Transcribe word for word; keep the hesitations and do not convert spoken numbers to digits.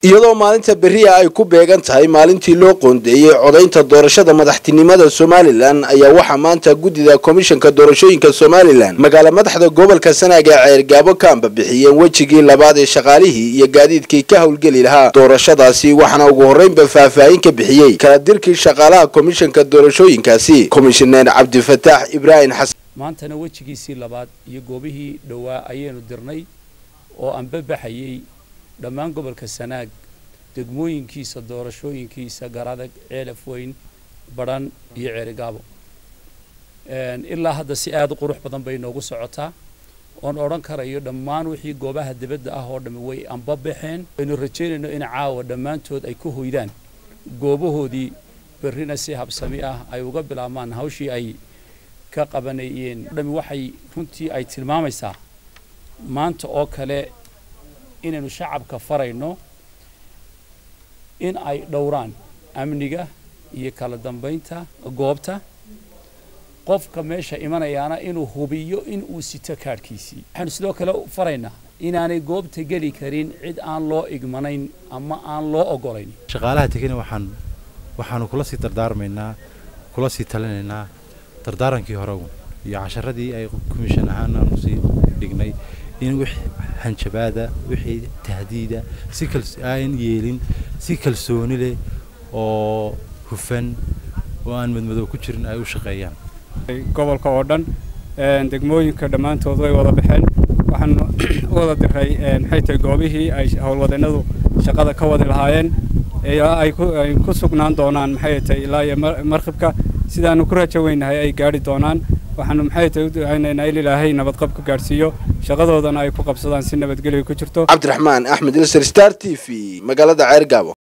iyadoo maalinta beriya ay ku beegan tahay maalintii loo qoondeeyay codaynta doorashada madaxtinimada Somaliland ayaa waxa maanta gudida komishanka doorashooyinka Somaliland magaala madaxda gobolka Sanaag ee Ceergaabo kaamba bixiyeen wajigii labaad ee shaqaalihii iyo gaadiidkii ka howlgali lahaa doorashadaasi waxana ugu horeynba faahfaahin ka bixiyay kala dirkii shaqaalaha komishanka doorashooyinkaasi komishaneer Cabdi Fataax Ibrahim Xasan maantana wajigiisii labaad iyo goobihii dhawaa ayaynu dirnay oo aan babaxayay dhammaan gobolka Sanaag degmooyinkiisa doorashooyinkiisa Garadag Ceelaf Weyn Baran iyo Ceergaabo een ilaa hadda si aad u qurux badan bay noogu socotaa oon oran karayo dhammaan wixii goobaha dibadda ah oo dhamay way aan babaxeen aynu rajeynayno in caawa dhammaantood ay ku hoydaan goobahoodii berrina si habsami ah ay uga bilaabmaan hawshii ay ka qabanayeen dhami waxay runtii ay tilmaamaysaa maanta oo kale inaynu shacabka farayno in ay dhowraan amniga iyo kala dambeynta goobta qofka meesha imanayaana inuu hubiyo in uu sito kaarkiisii waxaan sidoo kale faraynaa inaanay goobta gali karin cid aan loo igmanayn ama aan loo ogolayn shaqaalaha tegina waxaan waxaanu kula sii dardaarmaynaa kula sii talinaynaa dardaarankii hore iyo casharadii ay komishan ahaan aanu sii dhignay in wixii hanjabaada wixii tahdiida si kalsoon yeelin si kalsooni leh oo hufan oo aan madmadow ku jirin ay u shaqeeyaan gobolka oo dhan een degmooyinka dhamaantood way wada baxeen waxaan wada diray een maxay tahay goobihii ay howlwadeennadu shaqada ka wada lahaayeen ee ay ku sugnaan doonaan maxay tahay ilaa iyo marqibka sidaanu ku rajo weynahay ay gaari doonaan waxaanu maxay tahay u ducaynaynaa in Ilaahay nabad qab ku gaarsiiyo shaqadoodana ay ku qabsadaan si nabadgelyo ku jirto Cabdiraxmaan Axmed Star T V magaalada Ceergaabo.